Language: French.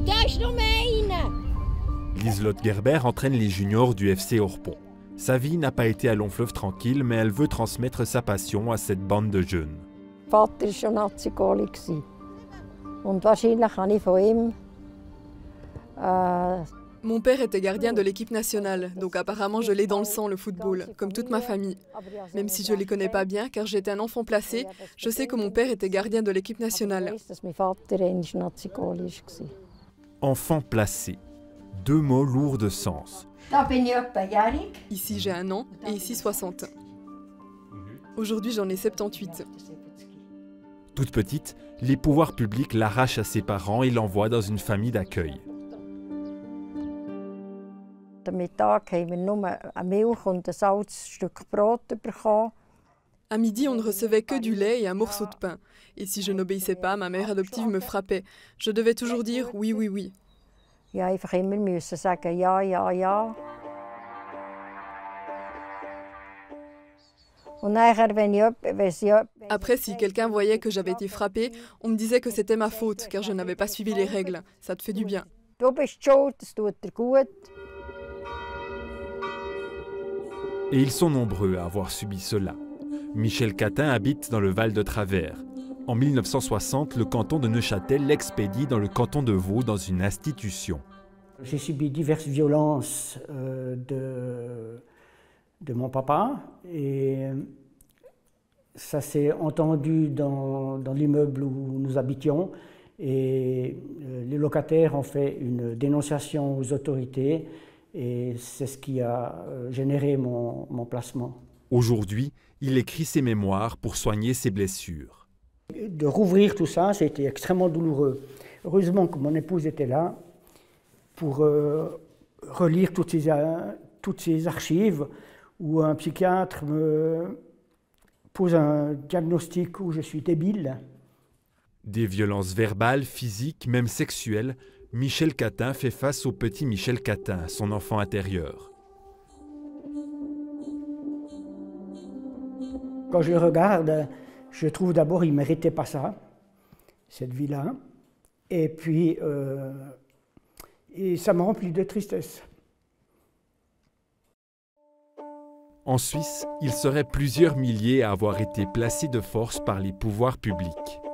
Lieselotte Gerber entraîne les juniors du FC Orpont. Sa vie n'a pas été à long fleuve tranquille, mais elle veut transmettre sa passion à cette bande de jeunes. Mon Vater war schon Nazi-Goalie. Und wahrscheinlich habe ich von ihm Mon père était gardien de l'équipe nationale, donc apparemment je l'ai dans le sang, le football, comme toute ma famille. Même si je ne les connais pas bien, car j'étais un enfant placé, je sais que mon père était gardien de l'équipe nationale. Enfant placé. Deux mots lourds de sens. Ici j'ai 1 an et ici 60. Aujourd'hui j'en ai 78. Toute petite, les pouvoirs publics l'arrachent à ses parents et l'envoient dans une famille d'accueil. À midi, on ne recevait que du lait et un morceau de pain. Et si je n'obéissais pas, ma mère adoptive me frappait. Je devais toujours dire oui, oui, oui. Après, si quelqu'un voyait que j'avais été frappée, on me disait que c'était ma faute, car je n'avais pas suivi les règles. Ça te fait du bien. Et ils sont nombreux à avoir subi cela. Michel Catin habite dans le Val de Travers. En 1960, le canton de Neuchâtel l'expédie dans le canton de Vaud dans une institution. J'ai subi diverses violences de mon papa et ça s'est entendu dans l'immeuble où nous habitions et les locataires ont fait une dénonciation aux autorités et c'est ce qui a généré mon placement. Aujourd'hui, il écrit ses mémoires pour soigner ses blessures. De rouvrir tout ça, c'était extrêmement douloureux. Heureusement que mon épouse était là pour relire toutes ces archives où un psychiatre me pose un diagnostic où je suis débile. Des violences verbales, physiques, même sexuelles, Michel Catin fait face au petit Michel Catin, son enfant intérieur. Quand je le regarde, je trouve d'abord qu'il ne méritait pas ça, cette vie-là. Et puis, ça me remplit de tristesse. En Suisse, il serait plusieurs milliers à avoir été placés de force par les pouvoirs publics.